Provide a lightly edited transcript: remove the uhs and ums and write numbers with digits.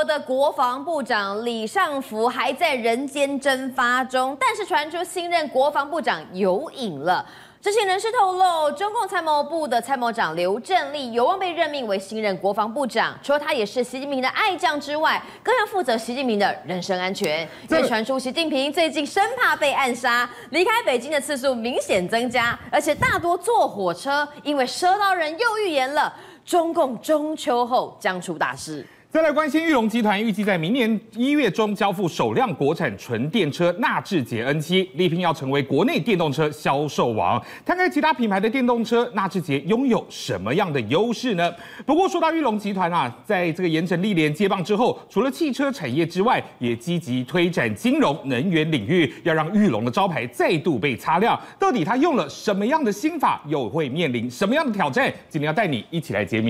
国的国防部长李尚福还在人间蒸发中，但是传出新任国防部长有影了。知情人士透露，中共参谋部的参谋长刘振立有望被任命为新任国防部长。除了他也是习近平的爱将之外，更要负责习近平的人身安全。因为传出习近平最近生怕被暗杀，离开北京的次数明显增加，而且大多坐火车，因为蛇刀人又预言了中共中秋后将出大事。 再来关心裕隆集团预计在明年1月中交付首辆国产纯电车纳智捷 N7，力拼要成为国内电动车销售王。看看其他品牌的电动车，纳智捷拥有什么样的优势呢？不过说到裕隆集团啊，在这个严惩历练接棒之后，除了汽车产业之外，也积极推展金融、能源领域，要让裕隆的招牌再度被擦亮。到底他用了什么样的心法，又会面临什么样的挑战？今天要带你一起来揭秘。